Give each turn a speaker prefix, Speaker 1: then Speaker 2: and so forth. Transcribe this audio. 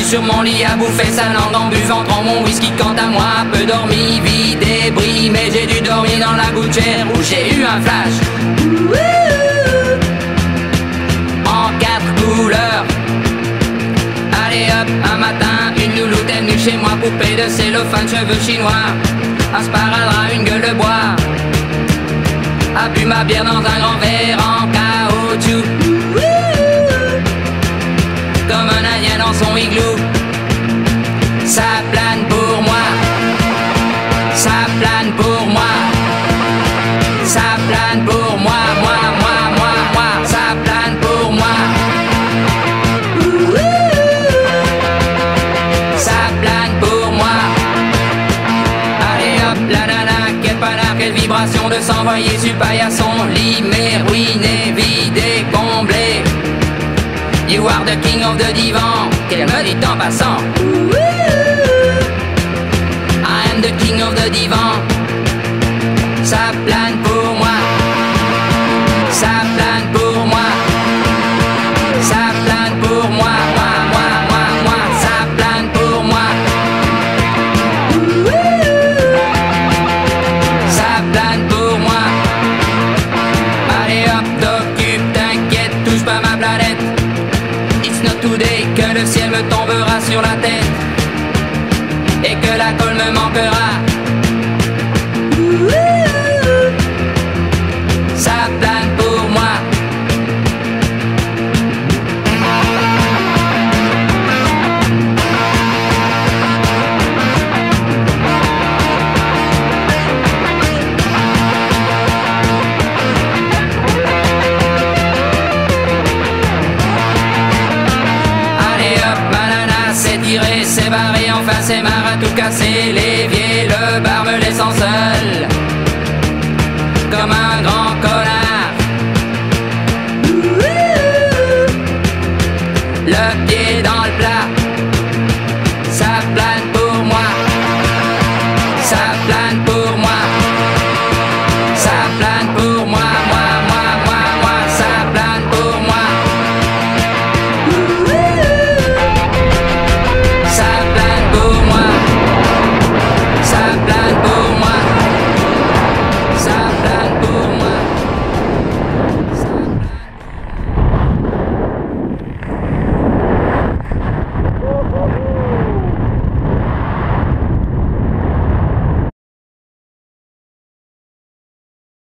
Speaker 1: sur mon lit à bouffer sa langue en buvant trop mon whisky. Quant à moi, peu dormi, vie débris, mais j'ai dû dormir dans la gouttière où j'ai eu un flash en 4 couleurs. Allez hop, un matin, une louloute est venue chez moi, poupée de cellophane, cheveux chinois, un sparadrap, une gueule de bois, a bu ma bière dans un grand verre en caoutchouc, comme un indien dans son igloo. Ça plane pour moi, ça plane pour moi, ça plane pour moi, moi, ça plane pour moi. Ça plane pour moi. Allez hop, la nana, quelle panard, quelle vibration de s'envoyer sur paillasson. Lit, mais ruiné, vidé, comblé. You are the king of the divan, qu'elle me dit en passant. I am the king of the divan. Ça plane pour moi, ça plane pour moi, ça plane pour moi, moi, ça plane pour moi. Ça plane pour moi. Allez hop, t'occupe, t'inquiète, touche pas ma planète. It's not today que le ciel me tombera sur la tête et que la colle me manquera. Ça plane pour moi. Allez hop, ma nana s'est tirée, s'est barrée, enfin c'est marre à tout casser. L'évier, le bar me laissant seul comme un grand connard.